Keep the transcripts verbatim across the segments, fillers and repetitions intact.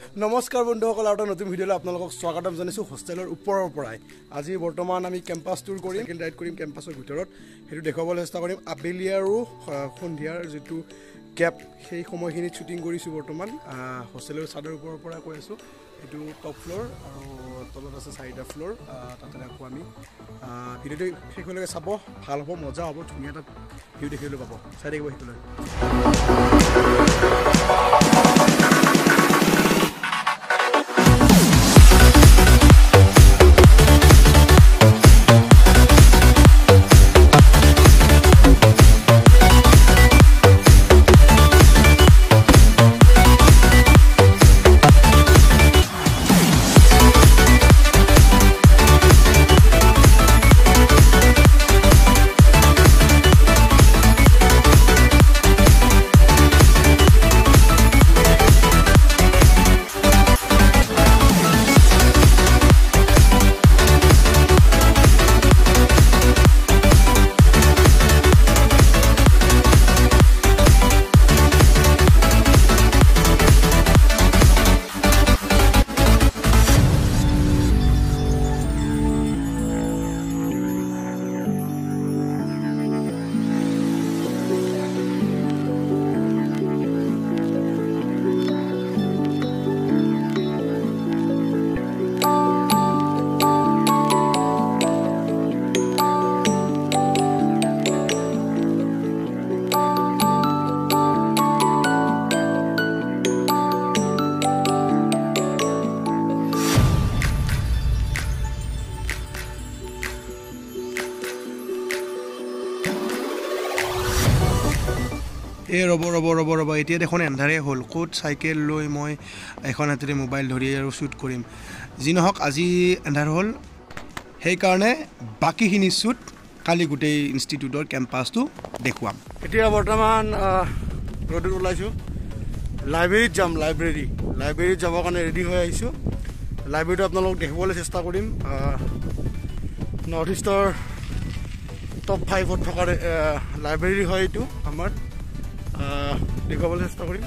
নমস্কাৰ বন্ধুসকল, আৰু নতুন ভিডিঅ'লৈ আপোনালোকক স্বাগতম জনাইছোঁ হোষ্টেলৰ ওপৰৰ পৰাই। আজি বৰ্তমান আমি কেম্পাছ টুৰ কৰিম, সেকেণ্ড ৰাইড কৰিম কেম্পাছৰ ভিতৰত। সেইটো দেখুৱাবলৈ চেষ্টা কৰিম। আবেলি আৰু সন্ধিয়াৰ যিটো গেপ সেই সময়খিনিত শ্বুটিং কৰিছোঁ। বৰ্তমান হোষ্টেলৰ চাদৰ ওপৰৰ পৰা কৈ আছোঁ। এইটো টপ ফ্ল'ৰ আৰু তলত আছে চাৰিটা ফ্ল'ৰ। তাতে ৰাখোঁ আমি। ভিডিঅ'টো শেষলৈকে চাব, ভাল হ'ব, মজা হ'ব, ধুনীয়া এটা ভিউ দেখিবলৈ পাব। চাই থাকিব শেষলৈ। এই ৰ'ব ৰ'ব ৰ'ব ৰ'ব এতিয়া দেখোন এন্ধাৰে হ'ল। ক'ত চাইকেল লৈ মই এখন হাতেৰে মোবাইল ধৰি আৰু শ্বুট কৰিম। যি নহওক আজি এন্ধাৰ হ'ল, সেইকাৰণে বাকীখিনি শ্বুট কালি গোটেই ইনষ্টিটিউটৰ কেম্পাছটো দেখুৱাম। এতিয়া বৰ্তমান ৰ'দত ওলাইছোঁ, লাইব্ৰেৰীত যাম। লাইব্ৰেৰী লাইব্ৰেৰীত যাবৰ কাৰণে ৰেডি হৈ আহিছোঁ। লাইব্ৰেৰীটো আপোনালোকক দেখাবলৈ চেষ্টা কৰিম। নৰ্থ ইষ্টৰ টপ ফাইভত থকা লাইব্ৰেৰী হয় এইটো আমাৰ। দেখুৱাবলৈ চেষ্টা কৰিম।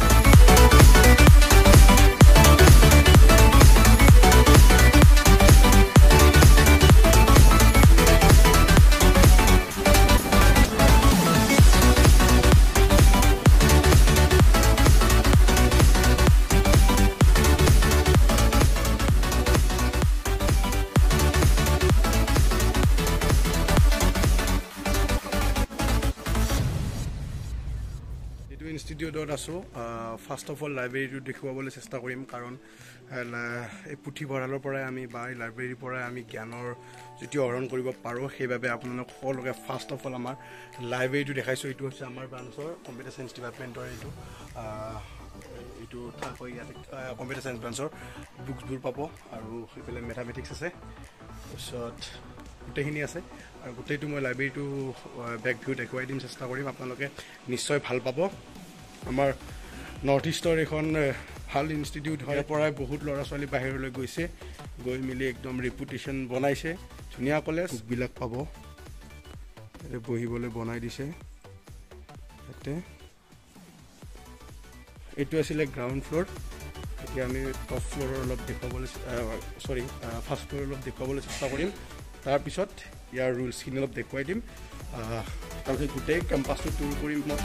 ইনষ্টিটিউটত আছোঁ। ফাৰ্ষ্ট অফ অল লাইব্ৰেৰীটো দেখুৱাবলৈ চেষ্টা কৰিম, কাৰণ এই পুথিভঁৰালৰ পৰাই আমি বা এই লাইব্ৰেৰীৰ পৰাই আমি জ্ঞানৰ যিটো আহৰণ কৰিব পাৰোঁ, সেইবাবে আপোনালোক সকলোকে ফাৰ্ষ্ট অফ অল আমাৰ লাইব্ৰেৰীটো দেখাইছোঁ। এইটো হৈছে আমাৰ ব্ৰাঞ্চৰ কম্পিউটাৰ চায়েন্স ডিপাৰ্টমেণ্টৰ এইটো এইটো ঠাই ইয়াতে কম্পিউটাৰ চায়েন্স ব্ৰাঞ্চৰ বুকছবোৰ পাব, আৰু সেইফালে মেথামেটিক্স আছে, তাৰপিছত গোটেইখিনি আছে। আৰু গোটেইটো মই লাইব্ৰেৰীটো বেক ভিউ দেখুৱাই দিম, চেষ্টা কৰিম। আপোনালোকে নিশ্চয় ভাল পাব। আমাৰ নৰ্থ ইষ্টৰ এখন ভাল ইনষ্টিটিউট হয়, পৰাই বহুত ল'ৰা ছোৱালী বাহিৰলৈ গৈছে, গৈ মেলি একদম ৰেপুটেশ্যন বনাইছে। ধুনীয়া কলেজ, বুকবিলাক পাব, বহিবলৈ বনাই দিছে ইয়াতে। এইটো আছিলে গ্ৰাউণ্ড ফ্ল'ৰ। এতিয়া আমি টপ ফ্ল'ৰৰ অলপ দেখুৱাবলৈ চৰি ফাৰ্ষ্ট ফ্ল'ৰ অলপ দেখুৱাবলৈ চেষ্টা কৰিম। তাৰপিছত ইয়াৰ ৰুলছখিনি অলপ দেখুৱাই দিম। তাৰপিছত গোটেই কেম্পাছটো টুৰ কৰিম মই।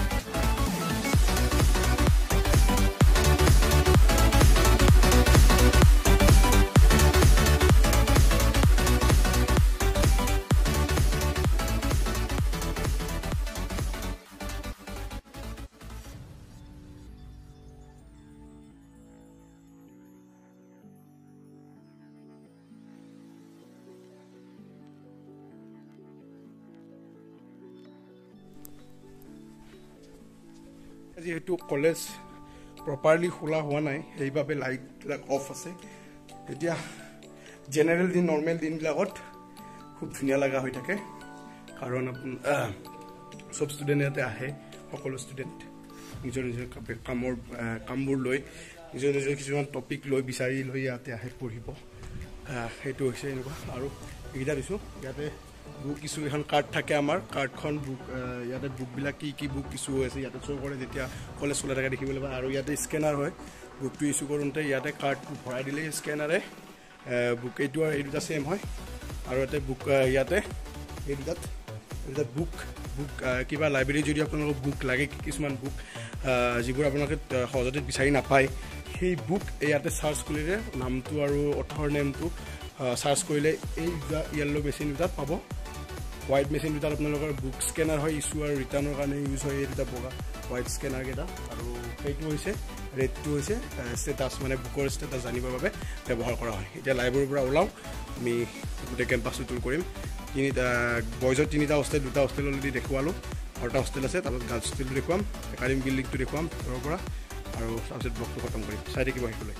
যিহেতু কলেজ প্ৰপাৰলি খোলা হোৱা নাই, সেইবাবে লাইটবিলাক অফ আছে। এতিয়া জেনেৰেল দিন, নৰ্মেল দিনবিলাকত খুব ধুনীয়া লগা হৈ থাকে, কাৰণ চব ষ্টুডেণ্ট ইয়াতে আহে। সকলো ষ্টুডেণ্ট নিজৰ নিজৰ কামৰ কামবোৰ লৈ, নিজৰ নিজৰ কিছুমান টপিক লৈ বিচাৰি লৈ ইয়াতে আহে পঢ়িব। সেইটো হৈছে এনেকুৱা। আৰু এইকেইটা দিছোঁ ইয়াতে বুক কিছু এখন কাৰ্ড থাকে আমাৰ, কাৰ্ডখন বুক ইয়াতে বুকবিলাক কি কি বুক কিছু হৈ আছে ইয়াতে শ্ব' কৰে, যেতিয়া কলেজ খোলা থাকে দেখিবলৈ পায়। আৰু ইয়াতে স্কেনাৰ হয়, বুকটো ইস্যু কৰোঁতে ইয়াতে কাৰ্ডটো ভৰাই দিলে স্কেনাৰে বুক এইটো আৰু এই দুটা ছেম হয় আৰু ইয়াতে বুক ইয়াতে এই দুটাত এটা বুক বুক কিবা লাইব্ৰেৰী যদি আপোনালোকক বুক লাগে কিছুমান বুক যিবোৰ আপোনালোকে সহজতে বিচাৰি নাপায় সেই বুক ইয়াতে চাৰ্চ কৰিলে নামটো আৰু অথৰ নেমটো চাৰ্চ কৰিলে এই য়েল্লো মেচিন দুটাত পাব হোৱাইট মেচিন দুটাত আপোনালোকৰ বুক স্কেনাৰ হয় ইছ্যু আৰু ৰিটাৰ্ণৰ কাৰণে ইউজ হয় এই দুটা বগা হোৱাইট স্কেনাৰ কেইটা আৰু সেইটো হৈছে ৰেডটো হৈছে ষ্টেটাছ মানে বুকৰ ষ্টেটাছ জানিবৰ বাবে ব্যৱহাৰ কৰা হয় এতিয়া লাইব্ৰেৰীৰ পৰা ওলাওঁ আমি গোটেই কেম্পাছটো টুৰ কৰিম তিনিটা বয়জৰ তিনিটা হোষ্টেল দুটা হোষ্টেল অলৰেডি দেখুৱালোঁ আৰু এটা হোষ্টেল আছে তাৰপিছত গাৰ্লছ হোষ্টেলটো দেখুৱাম একাডেমিক বিল্ডিংটো দেখুৱাম তাৰ পৰা আৰু তাৰপিছত ব্লগটো খতম কৰিম চাই থাকিব আহিবলৈ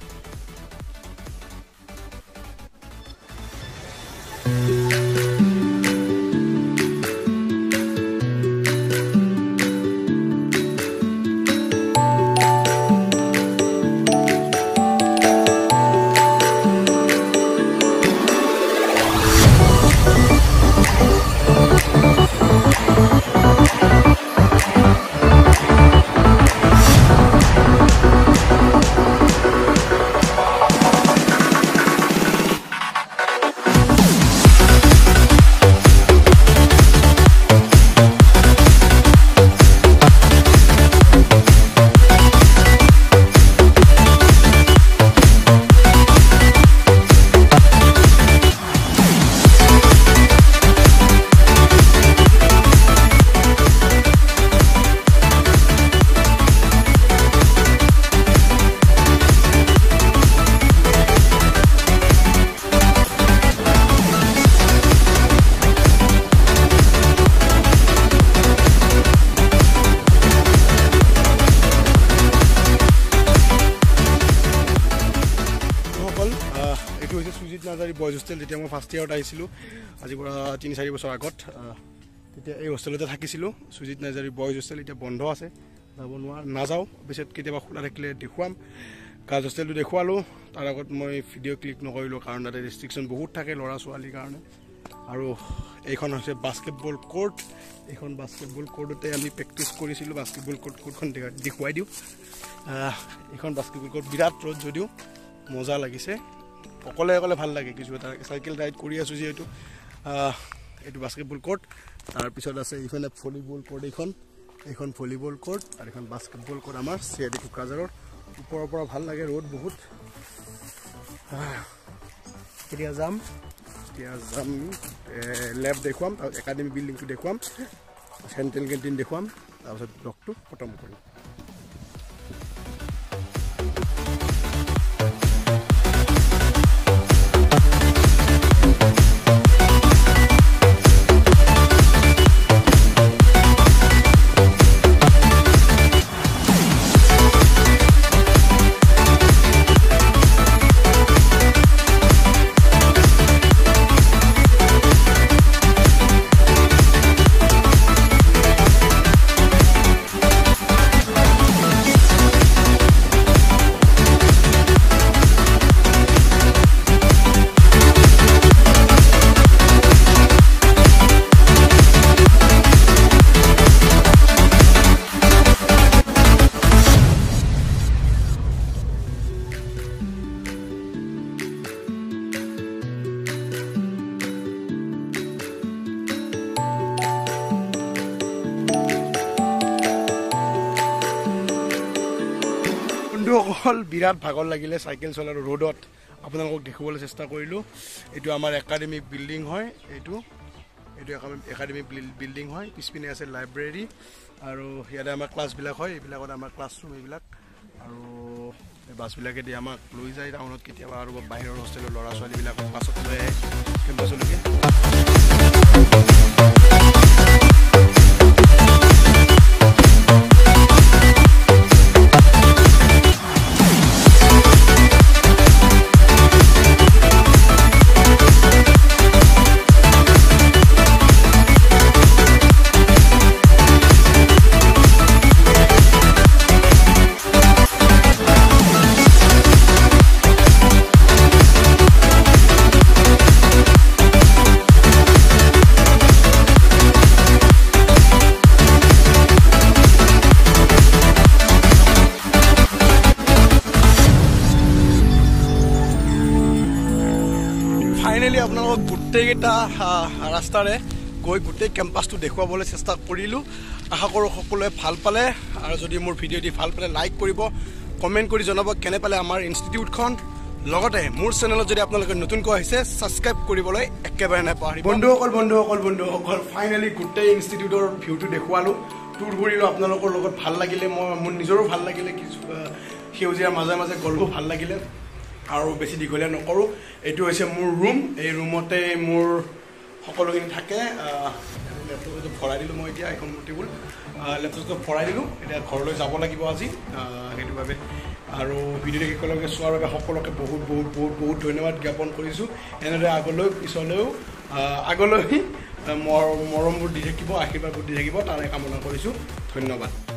বয়জ হোষ্টেল যেতিয়া মই ফাৰ্ষ্ট ইয়াৰত আহিছিলোঁ আজিৰ পৰা তিনি চাৰি বছৰ আগত তেতিয়া এই হোষ্টেলতে থাকিছিলোঁ সুজিত নাৰ্জাৰী বয়জ হোষ্টেল এতিয়া বন্ধ আছে যাব নোৱাৰা নাযাওঁ পিছত কেতিয়াবা খোলা থাকিলে দেখুৱাম গাৰ্লছ হোষ্টেলটো দেখুৱালোঁ তাৰ আগত মই ভিডিঅ' ক্লিক নকৰিলোঁ কাৰণ তাতে ৰেষ্ট্ৰিকশ্যন বহুত থাকে ল'ৰা ছোৱালীৰ কাৰণে আৰু এইখন হৈছে বাস্কেটবল কোৰ্ট এইখন বাস্কেটবল কোৰ্টতে আমি প্ৰেক্টিছ কৰিছিলোঁ বাস্কেটবল কোৰ্ট কোৰ্টখন দেখুৱাই দিওঁ এইখন বাস্কেটবল কোৰ্ট বিৰাট ৰ'দ যদিও মজা লাগিছে অকলে অকলে ভাল লাগে কিছু এটা চাইকেল ৰাইড কৰি আছোঁ যিহেতু এইটো বাস্কেটবল কোৰ্ট তাৰপিছত আছে এইফালে ভলীবল কোৰ্ট এইখন এইখন ভলীবল কোৰ্ট আৰু এইখন বাস্কেটবল কোৰ্ট আমাৰ চি আই টি কোকৰাঝাৰৰ ওপৰৰ পৰা ভাল লাগে ৰ'দ বহুত এতিয়া যাম এতিয়া যাম লেব দেখুৱাম তাৰ একাডেমিক বিল্ডিংটো দেখুৱাম চেণ্ট্ৰেল কেণ্টিন দেখুৱাম তাৰপিছত ব্লগটো খতম কৰিম অকল বিৰাট ভাগৰ লাগিলে চাইকেল চলাৰ ৰ'দত আপোনালোকক দেখিবলৈ চেষ্টা কৰিলোঁ এইটো আমাৰ একাডেমিক বিল্ডিং হয় এইটো এইটো একাডেমিক বিল্ডিং হয় পিছপিনে আছে লাইব্ৰেৰী আৰু ইয়াতে আমাৰ ক্লাছবিলাক হয় এইবিলাকত আমাৰ ক্লাছৰুম এইবিলাক আৰু বাছবিলাকেদি আমাক লৈ যায় টাউনত কেতিয়াবা আৰু বাহিৰৰ হোষ্টেলৰ ল'ৰা ছোৱালীবিলাকক বাছত লৈ আহে কেম্পাছলৈকে ফাইনেলি আপোনালোকক গোটেইকেইটা ৰাস্তাৰে গৈ গোটেই কেম্পাছটো দেখুৱাবলৈ চেষ্টা কৰিলোঁ আশা কৰোঁ সকলোৱে ভাল পালে আৰু যদি মোৰ ভিডিঅ'টি ভাল পালে লাইক কৰিব কমেণ্ট কৰি জনাব কেনে পালে আমাৰ ইনষ্টিটিউটখন লগতে মোৰ চেনেলত যদি আপোনালোকে নতুনকৈ আহিছে ছাবস্ক্ৰাইব কৰিবলৈ একেবাৰে নাপাহৰিব বন্ধুসকল বন্ধুসকল বন্ধুসকল ফাইনেলি গোটেই ইনষ্টিটিউটৰ ভিউটো দেখুৱালোঁ টুৰ কৰিলোঁ আপোনালোকৰ লগত ভাল লাগিলে মই মোৰ নিজৰো ভাল লাগিলে কিছু সেউজীয়াৰ মাজে মাজে গ'লো ভাল লাগিলে আৰু বেছি দীঘলীয়া নকৰোঁ এইটো হৈছে মোৰ ৰুম এই ৰুমতে মোৰ সকলোখিনি থাকে লেপটপটো ভৰাই দিলোঁ মই এতিয়া এখন টেবুল লেপটপটো ভৰাই দিলোঁ এতিয়া ঘৰলৈ যাব লাগিব আজি সেইটো বাবে আৰু ভিডিঅ'টো একেলগে চোৱাৰ বাবে সকলোকে বহুত বহুত বহুত বহুত ধন্যবাদ জ্ঞাপন কৰিছোঁ এনেদৰে আগলৈ পিছলৈও আগলৈ মৰ মৰমবোৰ দি থাকিব আশীৰ্বাদবোৰ দি থাকিব তাৰে কামনা কৰিছোঁ ধন্যবাদ